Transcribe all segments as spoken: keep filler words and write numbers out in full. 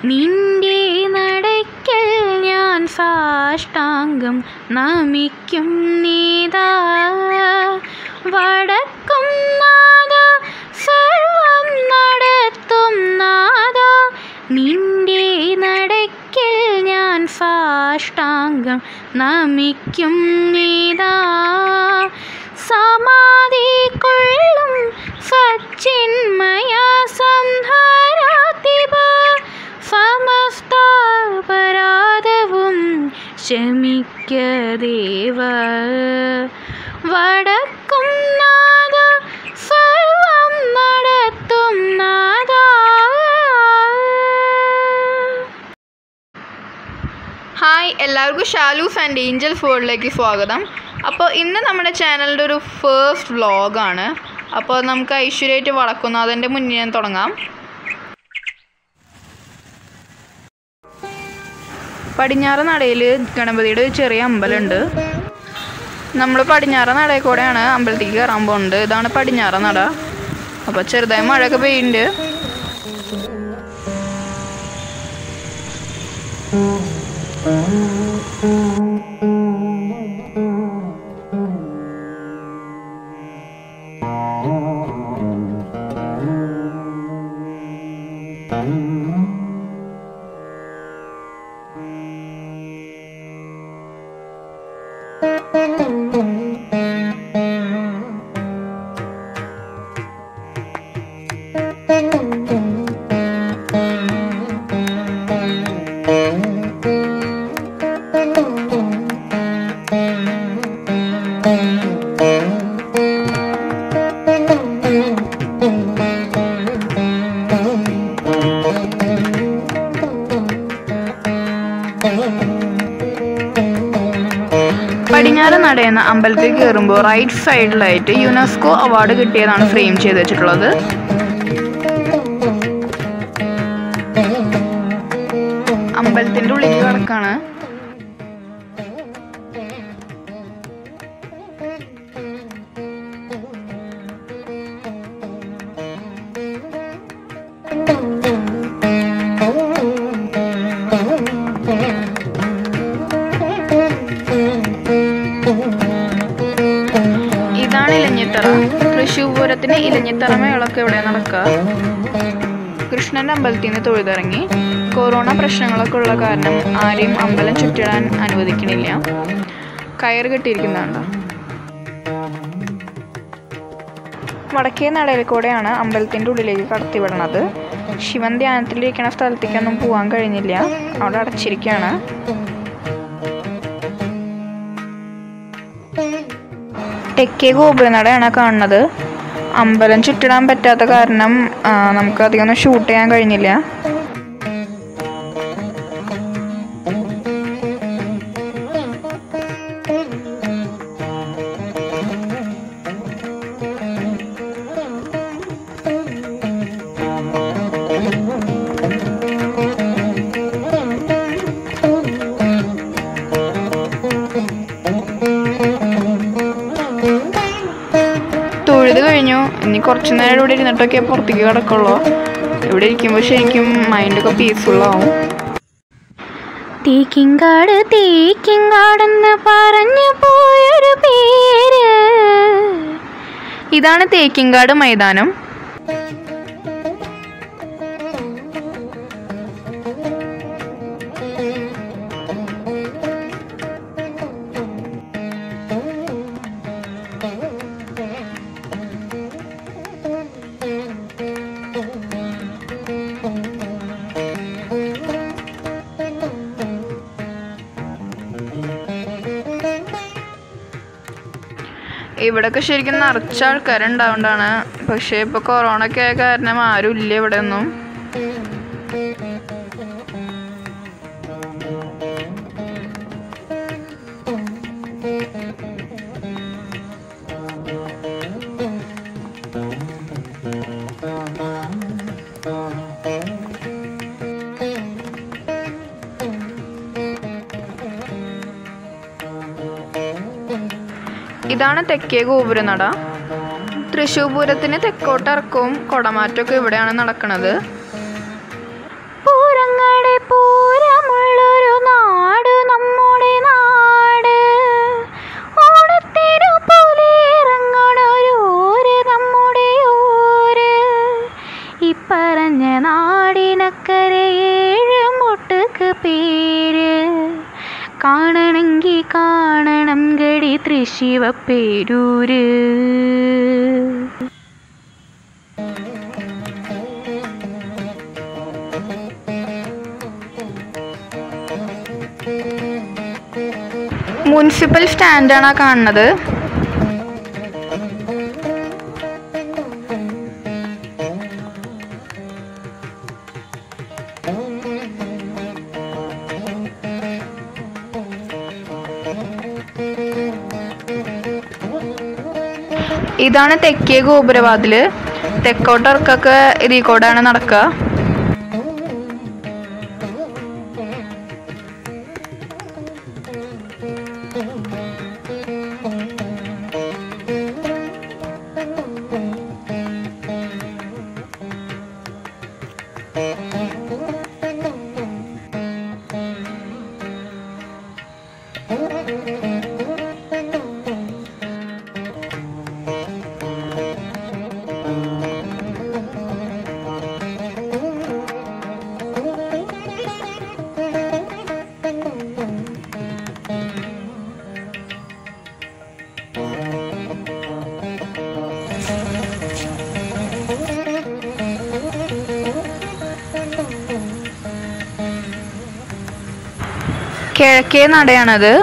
നിന്റെ നടയ്ക്കൽ ഞാൻ സാഷ്ടാംഗം നമിക്കും നീതാ. വടക്കും നാഥ സർവം നടത്തും നാഥ, നിന്റെ നടയ്ക്കൽ ഞാൻ സാഷ്ടാംഗം നമിക്കും നീതാ. സമാധി കൊള്ളും സച്ചിന്മയ സംഹാരാധിപ, സമസ്താപരാധവും ക്ഷമിക്ക ദേവ. വടക്കും നാഥ സർവം നടത്തും നാഥ. ഹായ്, എല്ലാവർക്കും ഷാലൂസ് ആൻഡ് ഏഞ്ചൽസ് വേൾഡിലേക്ക് സ്വാഗതം. അപ്പോൾ ഇന്ന് നമ്മുടെ ചാനലിൻ്റെ ഒരു ഫേസ്റ്റ് വ്ളോഗാണ്. അപ്പോൾ നമുക്ക് ഐശ്വര്യമായിട്ട് വടക്കുന്നാഥൻ്റെ മുന്നിൽ ഞാൻ തുടങ്ങാം. പടിഞ്ഞാറ് നടയിൽ ഗണപതിയുടെ ഒരു ചെറിയ അമ്പലമുണ്ട്. നമ്മൾ പടിഞ്ഞാറ് നടയിൽ കൂടെയാണ് അമ്പലത്തേക്ക് കയറാൻ പോകുന്നത്. ഇതാണ് പടിഞ്ഞാറ് നട. അപ്പോൾ ചെറുതായി മഴയൊക്കെ പെയ്യുന്നുണ്ട്. പടിഞ്ഞാറ് നടയെന്ന അമ്പലത്തിൽ കയറുമ്പോൾ റൈറ്റ് സൈഡിലായിട്ട് യുനെസ്കോ അവാർഡ് കിട്ടിയതാണ് ഫ്രെയിം ചെയ്ത് വെച്ചിട്ടുള്ളത്. അമ്പലത്തിൻ്റെ ഉള്ളിലേക്ക് കിടക്കാണ്. ഇതാണ് ഇലഞ്ഞിത്തറ. തൃശ്ശൂർ പൂരത്തിന് ഇലഞ്ഞിത്തറ മേളൊക്കെ ഇവിടെ നടക്കുക. കൃഷ്ണൻ്റെ അമ്പലത്തിൽ നിന്ന് തൊഴുതിറങ്ങി. കൊറോണ പ്രശ്നങ്ങളൊക്കെ ഉള്ള കാരണം ആരെയും അമ്പലം ചുറ്റിടാൻ അനുവദിക്കണില്ല. കയറ് കെട്ടിയിരിക്കുന്നതാണ്. വടക്കേ നടയിൽ കൂടെയാണ് അമ്പലത്തിൻ്റെ ഉള്ളിലേക്ക് കടത്തിവിടണത്. ശിവൻ ധ്യാനത്തിലിരിക്കുന്ന സ്ഥലത്തേക്കൊന്നും പോകാൻ കഴിഞ്ഞില്ല, അവിടെ അടച്ചിരിക്കുകയാണ്. തെക്കേ ഗോപുരനടയാണ് കാണുന്നത്. അമ്പലം ചുറ്റിടാൻ പറ്റാത്ത കാരണം നമുക്ക് അധികമൊന്നും ഷൂട്ട് ചെയ്യാൻ കഴിഞ്ഞില്ല. തൊഴുത് കഴിഞ്ഞു. ഇനി കുറച്ച് നേരം ഇവിടെ ഇരുന്നിട്ടൊക്കെ പുറത്തേക്ക് കിടക്കുള്ളൂ. ഇവിടെ ഇരിക്കുമ്പോൾ ശരിക്കും മൈൻഡൊക്കെ പീസ്ഫുള്ളാവും. തേക്കിങ്കാട് തേക്കിങ്കാടെന്ന് പറഞ്ഞു പോയൊരു പേര്. ഇതാണ് തേക്കിങ്കാട് മൈതാനം. ഇവിടെയൊക്കെ ശരിക്കും നിറച്ച ആൾക്കാരുണ്ടാവുകൊണ്ടാണ്. പക്ഷേ ഇപ്പോൾ കൊറോണ ഒക്കെ ആയ കാരണം ആരും ഇല്ല ഇവിടെ ഒന്നും. ഇതാണ് തെക്കേ ഗോപുരനട. തൃശ്ശൂർ പൂരത്തിന് തെക്കോട്ടിറക്കവും കുടമാറ്റമൊക്കെ ഇവിടെയാണ് നടക്കുന്നത്. പൂരങ്ങൾ നാടിനക്കരെ ഏഴ് മുട്ടുക്ക് പേര് കാണണമെങ്കിൽ കാണണം ഗടി തൃശ്ശിവപ്പേരൂര്. മുനിസിപ്പൽ സ്റ്റാൻഡാണ് ആ കാണുന്നത്. ഇതാണ് തെക്കേ ഗോപുരവാതില്. തെക്കോട്ടിറക്കൊക്കെ ഇതിൽ കൂടെയാണ് നടക്കുക. കിഴക്കേ നടയാണത്.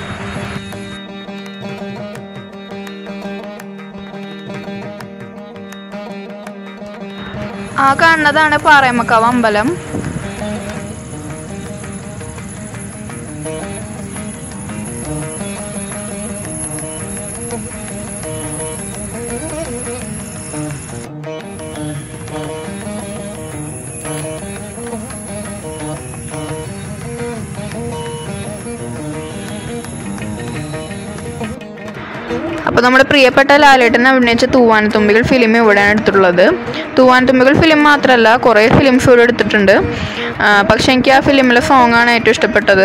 ആ കാണുന്നതാണ് പാറേമക്കാവ് അമ്പലം. അപ്പോൾ നമ്മുടെ പ്രിയപ്പെട്ട ലാലേട്ടൻ അഭിനയിച്ച തൂവാനത്തുമ്പികൾ ഫിലിം ഇവിടെയാണ് എടുത്തിട്ടുള്ളത്. തൂവാനത്തുമ്പികൾ ഫിലിം മാത്രമല്ല, കുറേ ഫിലിംസ് ഇവിടെ എടുത്തിട്ടുണ്ട്. പക്ഷെ എനിക്ക് ആ ഫിലിമിലെ സോങ്ങാണ് ഏറ്റവും ഇഷ്ടപ്പെട്ടത്.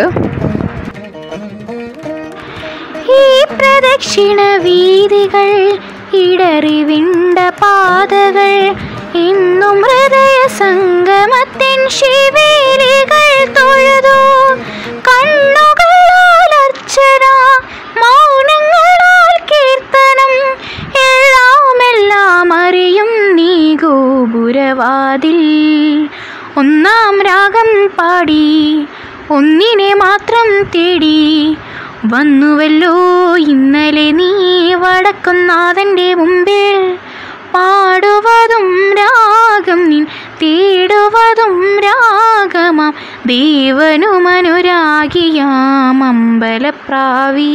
ഈ പ്രദക്ഷിണ വീതികൾ ഇടറിവിണ്ട പാതകൾ ഇന്നും ഹൃദയ സംഗമത്തിൻ ശിവേലികൾ തൊഴുതു. കണ്ണുകളാൽ അർച്ചന, മൗനങ്ങളാൽ കീർത്തനം, എല്ലാം എല്ലാം അറിയും നീ ഗോപുരവാതിൽ. ഒന്നാം രാഗം പാടി ഒന്നിനെ മാത്രം തേടി വന്നുവല്ലോ ഇന്നലെ നീ വടക്കുന്നാഥൻ്റെ മുമ്പിൽ. പാടുവതും രാഗം നിൻ, തേടുവതും രാഗമാം ദേവനുമനുരാഗിയാം അമ്പലപ്രാവീ.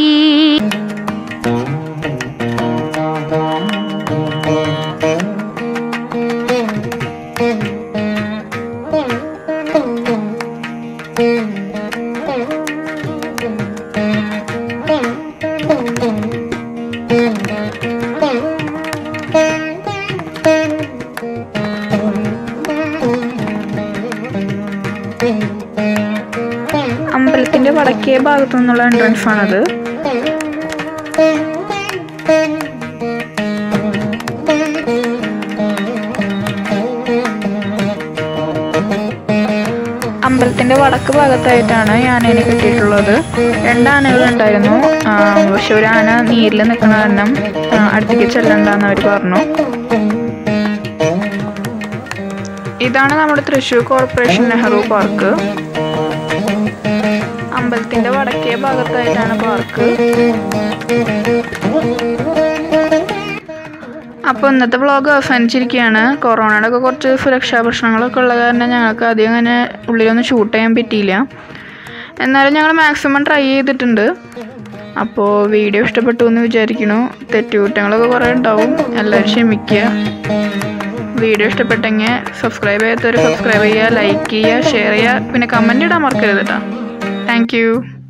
അമ്പലത്തിന്റെ വടക്കേ ഭാഗത്തു നിന്നുള്ള എൻട്രൻസ് ആണത്. അമ്പലത്തിന്റെ വടക്ക് ഭാഗത്തായിട്ടാണ് ആനേനെ കെട്ടിയിട്ടുള്ളത്. രണ്ടാനകൾ ഉണ്ടായിരുന്നു. പക്ഷെ ഒരു ആന നീരിൽ നിൽക്കുന്ന കാരണം അടുത്തേക്ക് ചെല്ലണ്ടെന്ന് അവർ പറഞ്ഞു. ഇതാണ് നമ്മുടെ തൃശ്ശൂർ കോർപ്പറേഷൻ നെഹ്റു പാർക്ക്. അമ്പലത്തിന്റെ വടക്കേ ഭാഗത്തായിട്ടാണ് പാർക്ക്. അപ്പോൾ ഇന്നത്തെ വ്ളോഗ് അവസാനിച്ചിരിക്കുകയാണ്. കൊറോണയുടെ ഒക്കെ കുറച്ച് സുരക്ഷാ പ്രശ്നങ്ങളൊക്കെ ഉള്ള കാരണം ഞങ്ങൾക്ക് അധികം അങ്ങനെ ഉള്ളിലൊന്നും ഷൂട്ട് ചെയ്യാൻ പറ്റിയില്ല. എന്നാലും ഞങ്ങൾ മാക്സിമം ട്രൈ ചെയ്തിട്ടുണ്ട്. അപ്പോൾ വീഡിയോ ഇഷ്ടപ്പെട്ടു എന്ന് വിചാരിക്കുന്നു. തെറ്റുകുറ്റങ്ങളൊക്കെ കുറേ ഉണ്ടാവും, എല്ലാവരും ക്ഷമിക്കുക. വീഡിയോ ഇഷ്ടപ്പെട്ടെങ്കിൽ സബ്സ്ക്രൈബ് ചെയ്യാത്തവർ സബ്സ്ക്രൈബ് ചെയ്യുക, ലൈക്ക് ചെയ്യുക, ഷെയർ ചെയ്യുക, പിന്നെ കമൻറ്റ് ഇടാൻ മറക്കരുത് കേട്ടോ. Thank U.